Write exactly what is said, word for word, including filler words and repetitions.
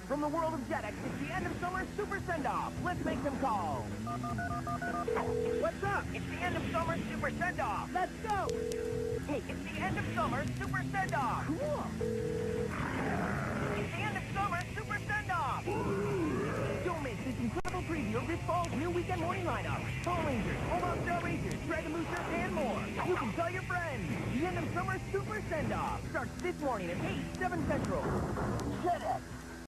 From the world of Jetix, it's the end of summer super send-off. Let's make some calls. What's up? It's the end of summer super send-off. Let's go. Hey, it's the end of summer super send-off. Cool. It's the end of summer super send-off. Don't miss this incredible preview of this fall's new weekend morning lineup. Paul Rangers, Old Trail Rangers, Dragon Booster, and more. You can tell your friends. The end of summer super send-off starts this morning at eight, seven Central. Jetix.